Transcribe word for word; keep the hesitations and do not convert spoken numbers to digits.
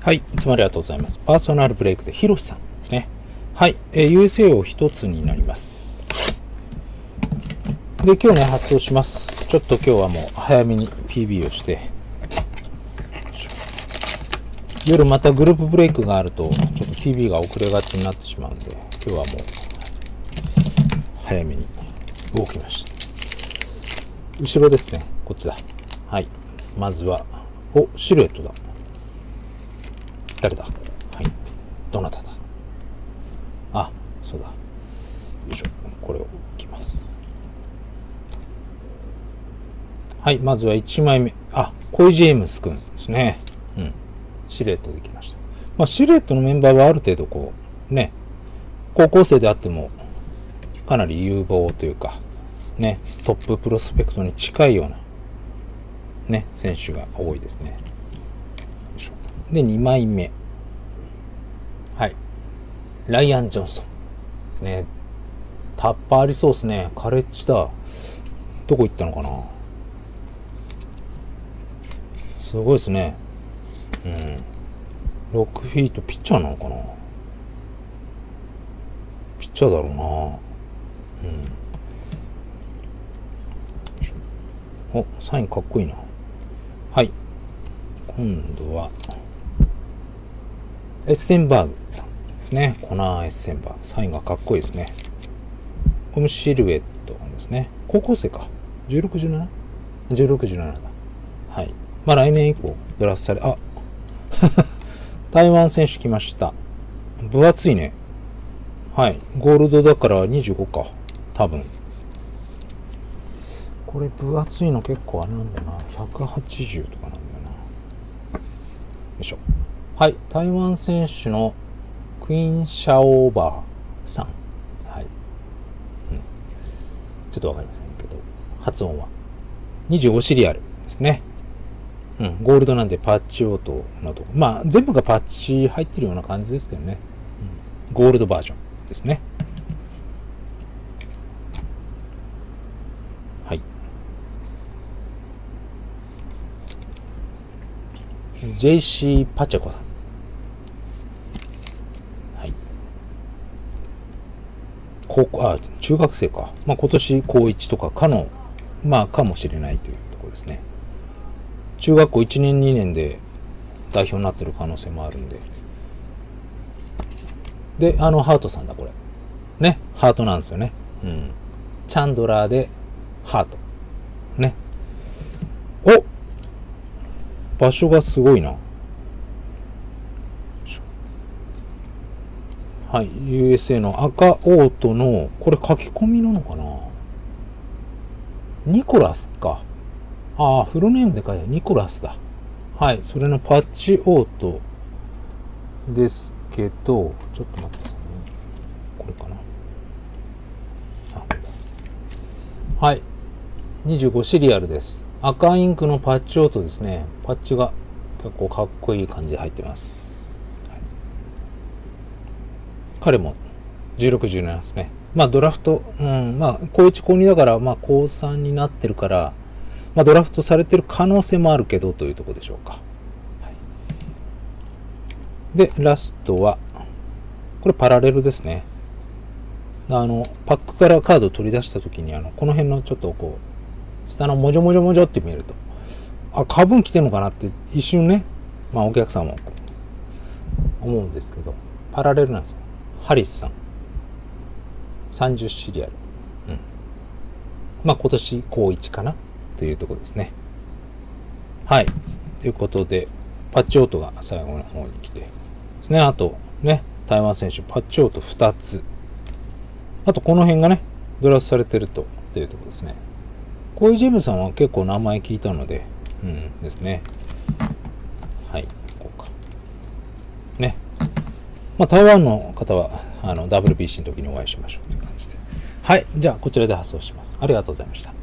はい、いつもありがとうございます。パーソナルブレイクでヒロシさんですね。はい、えー、ユーエスエー を一つになります。で、今日ね、発送します。ちょっと今日はもう早めに ピービー をして、夜またグループブレイクがあると、ちょっと ピービー が遅れがちになってしまうんで、今日はもう早めに動きました。後ろですね、こっちだ。はい、まずは、お、シルエットだ。誰だ？はい。どなただ？あ、そうだ。よいしょ。これを置きます。はい。まずはいちまいめ。あ、コイ・ジェームス君ですね。うん。シルエットできました。まあ、シルエットのメンバーはある程度こう、ね、高校生であっても、かなり有望というか、ね、トッププロスペクトに近いような、ね、選手が多いですね。で、にまいめ。はい。ライアン・ジョンソンですね。タッパーありそうですね。カレッジだ。どこ行ったのかな。すごいですね。うん。ろくフィート、ピッチャーなのかな。ピッチャーだろうな。うん。お、サインかっこいいな。はい。今度は、エッセンバーグさんですね。コナー・エッセンバーグ。サインがかっこいいですね。これもシルエットですね。高校生か。じゅうろく、じゅうなな？ じゅうろく、じゅうななだ。はい。まあ来年以降、ドラフトされ、あ台湾選手来ました。分厚いね。はい。ゴールドだからにじゅうごか。多分。これ分厚いの結構あれなんだよな。ひゃくはちじゅうとかなんだよな。よいしょ。はい。台湾選手のクイーン・シャオーバーさん。はい。うん、ちょっとわかりませんけど、発音は。にじゅうごシリアルですね。うん。ゴールドなんでパッチオートのとこ。まあ、全部がパッチ入ってるような感じですけどね。うん、ゴールドバージョンですね。はい。ジェイシー パチェコさん。高校、あ、中学生か。まあ今年高いちとかかの、まあかもしれないというところですね。中学校いちねんにねんで代表になってる可能性もあるんで。で、あの、ハートさんだ、これ。ね。ハートなんですよね。うん。チャンドラーで、ハート。ね。お！場所がすごいな。はい。ユーエスエー の赤オートの、これ書き込みなのかな？ニコラスか。ああ、フルネームで書いてある。ニコラスだ。はい。それのパッチオートですけど、ちょっと待ってくださいね。これかな。あ、はい。にじゅうごシリアルです。赤インクのパッチオートですね。パッチが結構かっこいい感じで入ってます。彼もじゅうろく、じゅうななですね。まあドラフト、うん、まあ高いち、高にだから、まあ高さんになってるから、まあドラフトされてる可能性もあるけどというところでしょうか。はい、で、ラストは、これパラレルですね。あの、パックからカードを取り出したときに、あの、この辺のちょっとこう、下のもじょもじょもじょって見ると、あ、カーブン来てんのかなって一瞬ね、まあお客さんも思うんですけど、パラレルなんですよ。ハリスさん。さんじゅうシリアル。うん。まあ今年高いちかなというところですね。はい。ということで、パッチオートが最後の方に来てですね。あと、ね、台湾選手、パッチオートふたつ。あとこの辺がね、ドラフトされてると、というところですね。コイ・ジェームさんは結構名前聞いたので、うんですね。はい。こうか。ね。まあ、台湾の方はあの ダブリュービーシー の時にお会いしましょうという感じで。はい。じゃあ、こちらで発送します。ありがとうございました。